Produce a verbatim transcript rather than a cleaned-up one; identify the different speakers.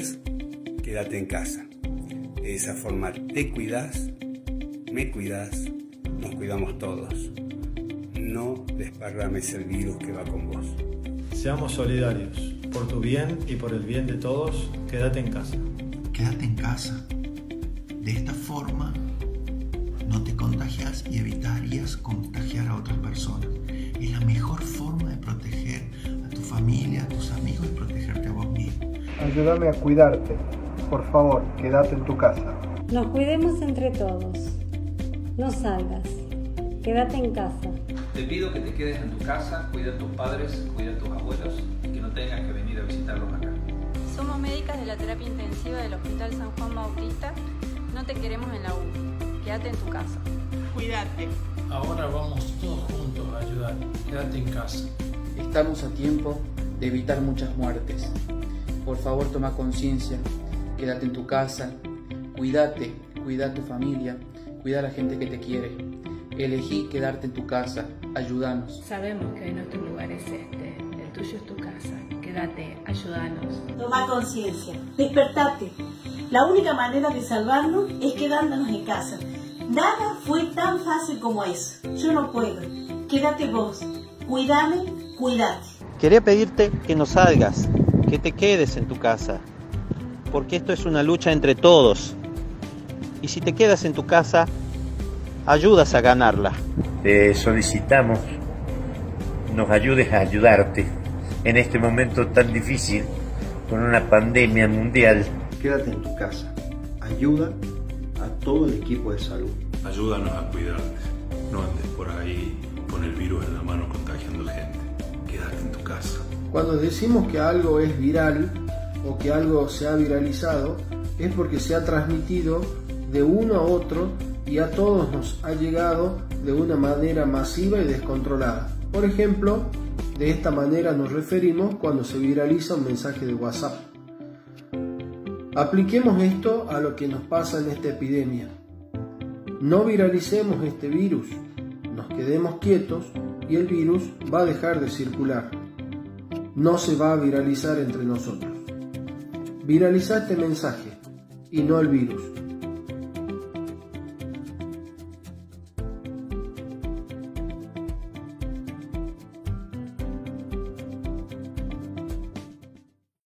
Speaker 1: puedes, quédate en casa. De esa forma te cuidas, me cuidas, nos cuidamos todos. No desparrames el virus que va con vos.
Speaker 2: Seamos solidarios. Por tu bien y por el bien de todos, quédate en casa.
Speaker 3: Quédate en casa. De esta forma no te contagias y evitarías contagiar a otras personas. Es la mejor forma de proteger a tu familia, a tus amigos y protegerte a vos mismo.
Speaker 4: Ayúdame a cuidarte. Por favor, quédate en tu casa.
Speaker 5: Nos cuidemos entre todos. No salgas. Quédate en casa.
Speaker 6: Te pido que te quedes en tu casa, cuida a tus padres, cuida a tus abuelos y que no tengas que venir a visitarlos acá.
Speaker 7: Somos médicas de la terapia intensiva del Hospital San Juan Bautista. No te queremos en la U C I. Quédate en tu casa.
Speaker 8: Cuídate.
Speaker 9: Ahora vamos todos juntos a ayudar. Quédate en casa.
Speaker 10: Estamos a tiempo de evitar muchas muertes. Por favor, toma conciencia. Quédate en tu casa. Cuídate, cuida a tu familia, cuida a la gente que te quiere. Elegí quedarte en tu casa. Ayúdanos.
Speaker 8: Sabemos que nuestro lugar es este. El tuyo es tu casa. Quédate, ayúdanos.
Speaker 11: Toma conciencia. Despertate. La única manera de salvarnos es quedándonos en casa. Nada fue tan fácil como eso. Yo no puedo. Quédate vos. Cuídame, cuídate.
Speaker 12: Quería pedirte que no salgas, que te quedes en tu casa, porque esto es una lucha entre todos. Y si te quedas en tu casa, ayudas a ganarla.
Speaker 13: Te solicitamos nos ayudes a ayudarte en este momento tan difícil con una pandemia mundial.
Speaker 4: Quédate en tu casa. Ayuda a todo el equipo de salud.
Speaker 14: Ayúdanos a cuidarte. No andes por ahí con el virus en la mano contagiando gente. Quédate en tu casa.
Speaker 15: Cuando decimos que algo es viral o que algo se ha viralizado, es porque se ha transmitido de uno a otro y a todos nos ha llegado de una manera masiva y descontrolada. Por ejemplo, de esta manera nos referimos cuando se viraliza un mensaje de WhatsApp. Apliquemos esto a lo que nos pasa en esta epidemia. No viralicemos este virus, nos quedemos quietos y el virus va a dejar de circular. No se va a viralizar entre nosotros. Viraliza este mensaje y no el virus.